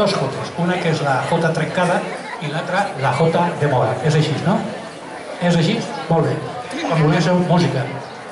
dos Jotes, una que és la Jota trencada i l'altra la Jota de moda. És així, no? És així? Molt bé. Quan vulgueu música.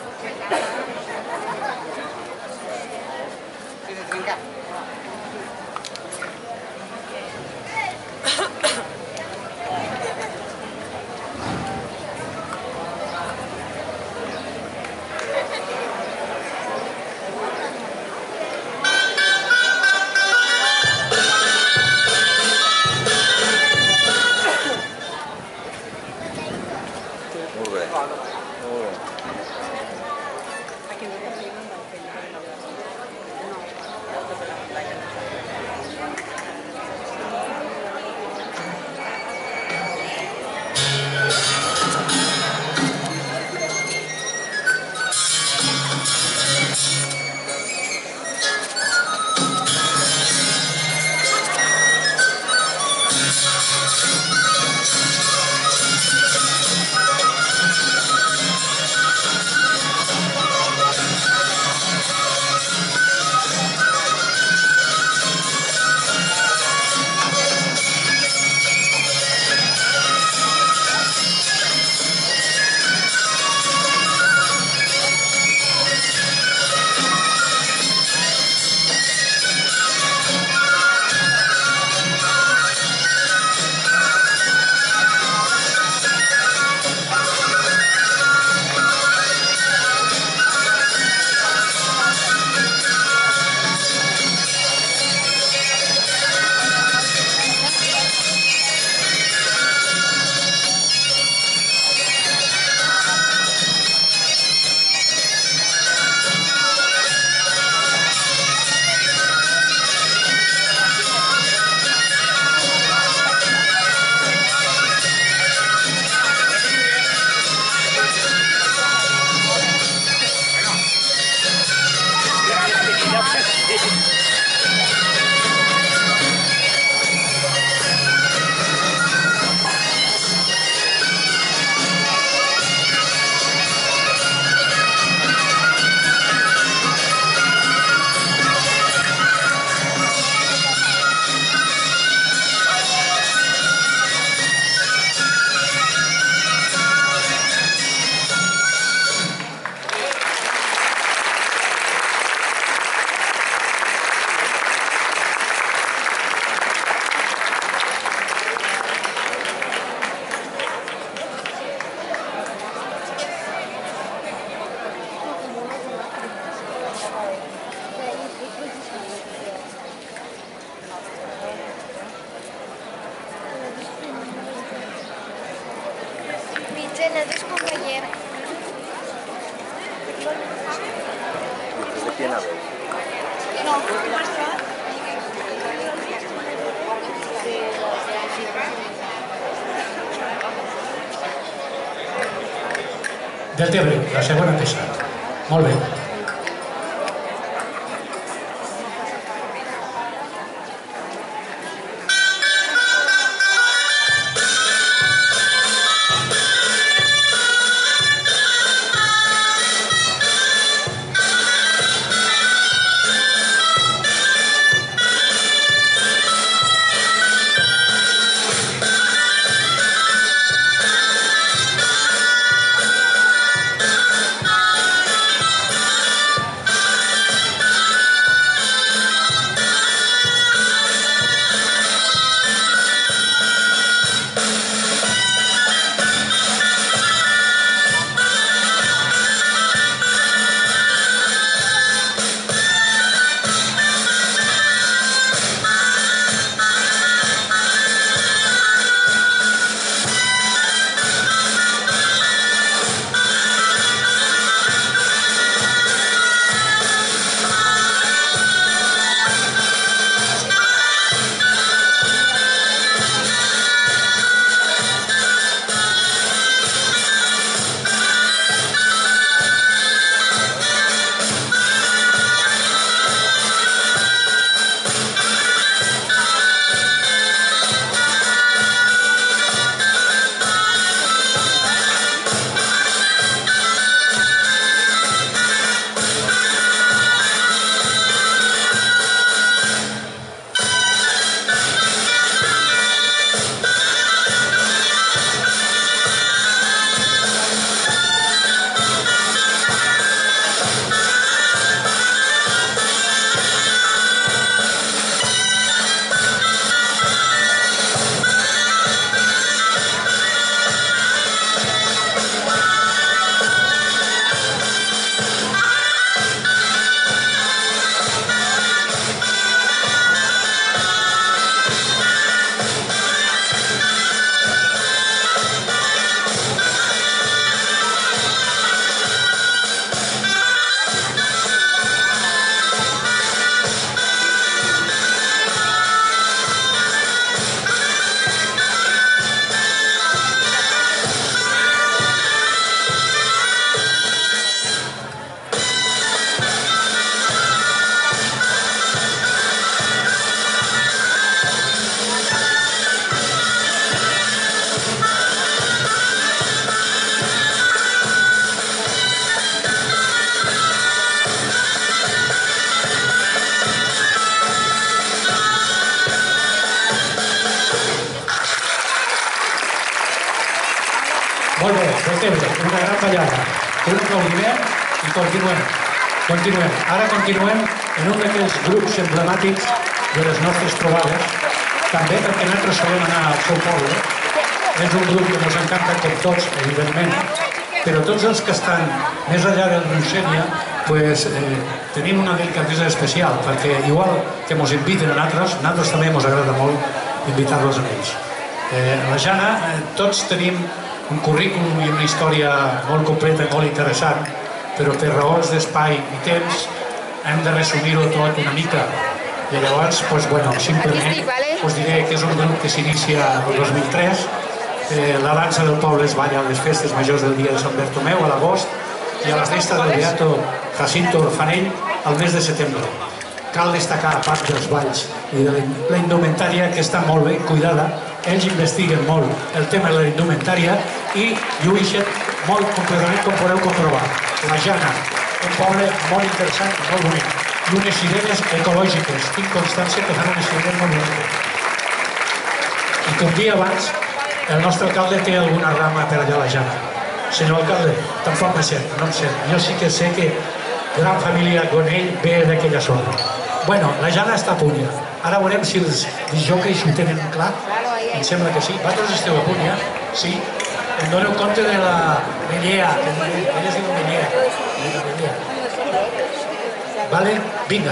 Del Tebre, la segona peça. Molt bé. de què ve? Una gran ballada, un aplaudiment i continuem. Continuem. Ara continuem en un d'aquells grups emblemàtics de les nostres trobades, també perquè nosaltres solem anar al seu poble. És un grup que ens encanta com tots, evidentment, però tots els que estan més enllà del riu Sénia tenim una delicadesa especial, perquè igual que ens inviten a nosaltres també ens agrada molt invitar-los a ells. La Jana, tots tenim un currículum i una història molt completa i molt interessant, però per raons d'espai i temps hem de resumir-ho tot una mica. I llavors, simplement us diré que és un grup que s'inicia el 2003. La dansa del poble es balla a les festes majors del dia de Sant Bartomeu, a l'agost, i a la festa del Beato Jacinto Orfanell al mes de setembre. Cal destacar, a part dels balls i de la indumentària, que està molt ben cuidada. Ells investiguen molt el tema de la indumentària i llueixen molt completament, com podeu comprovar. La Jana, un poble molt interessant i molt bonic. I unes sirenes ecològiques. Tinc constància que fan unes sirenes molt boniques. I com dia abans, el nostre alcalde té alguna rama per allà a la Jana. Senyor alcalde, tampoc me sent, no em sent. Jo sí que sé que gran família Gonell ve d'aquella zona. Bueno, la Jana està a Punya. Ara veurem si els disjòqueis ho tenen clar. Em sembla que sí. Vosaltres esteu a Punya? Sí. Em doneu compte de la Mellea, que ella es diu Mellea. Vale? Vinga.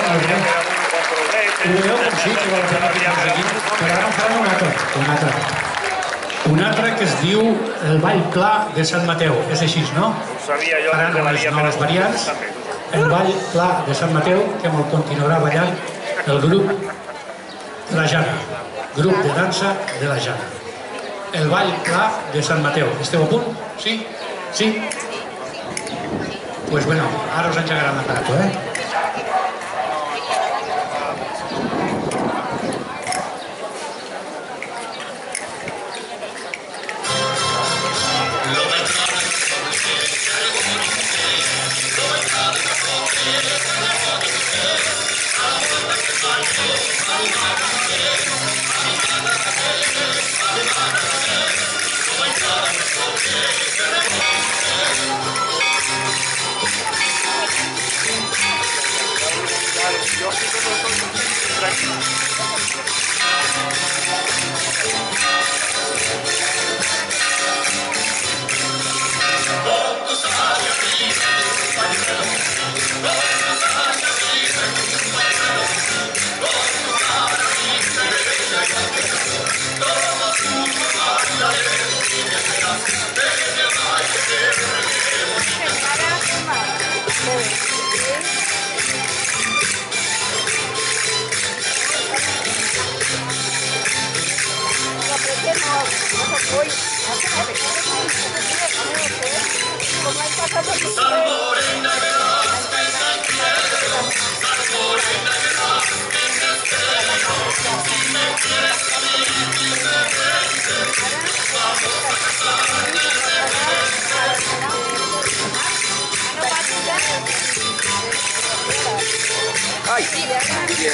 molt bé. Ho veieu com sí que val la pena que ens aquí? Però ara en farem un altre. Un altre que es diu el Ball Pla de Sant Mateu. És així, no? Faran unes noves variants. El Ball Pla de Sant Mateu, que me'l continuarà ballant el grup de la Jana. Grup de dansa de la Jana. El Ball Pla de Sant Mateu. Esteu a punt? Sí? Sí? Pues bueno, ara us engegarà l'aparato, Ay, bien.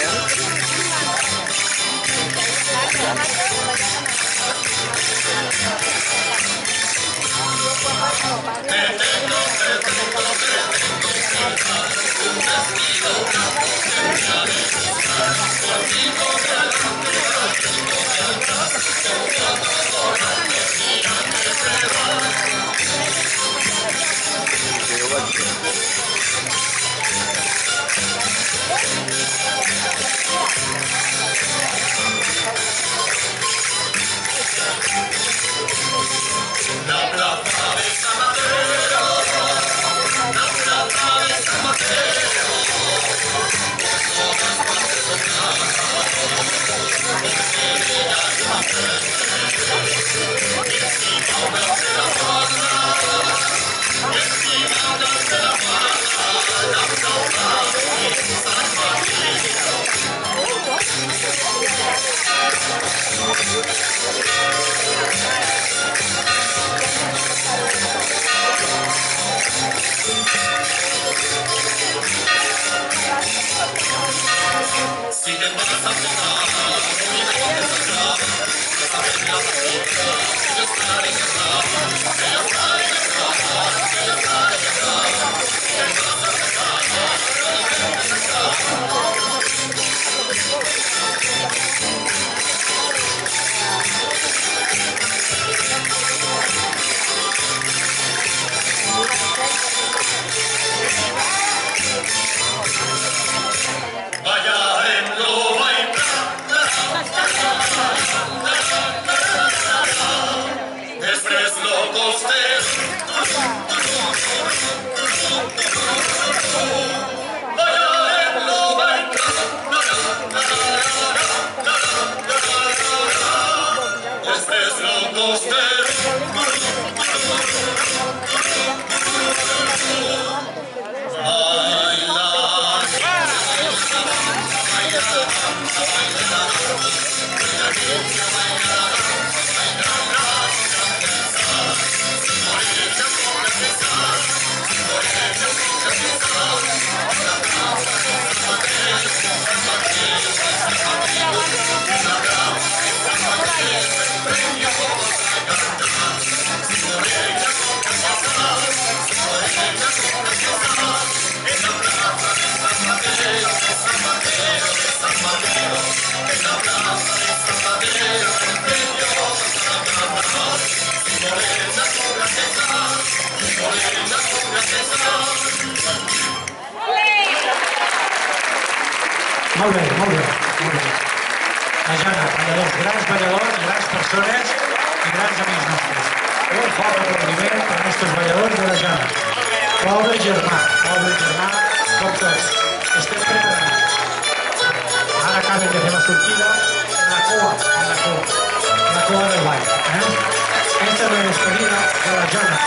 Molt bé, molt bé. Molt bé. La Jana, balladors, grans persones i grans amics nostres. Un fort aplaudiment per als nostres balladors de la Jana. Pobre germà, com tots. Estem preparats. Ara acaben de fer la sortida en la cua del ball. Esta és la despedida de la Jana.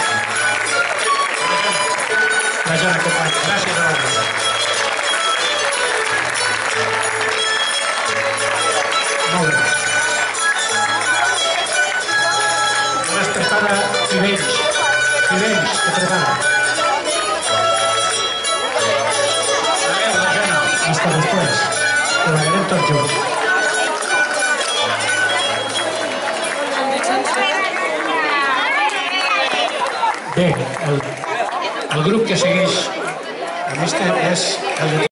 La Jana, company, gràcies a vosaltres. Molt bé. Ara es prepara Tivenys, que prepara. Adéu, la Jana. Hasta després. Treballarem tots junts. Bé, el grup que segueix amb este és el de